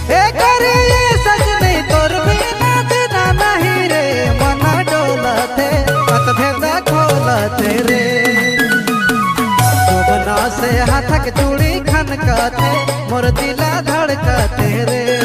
ए करे सजनी तोर बिना बिना नहीं रे मन डोलते मत भेदा खोलते रे शोभना से हाथक चूड़ी खनकते मोर दिला धड़कते रे।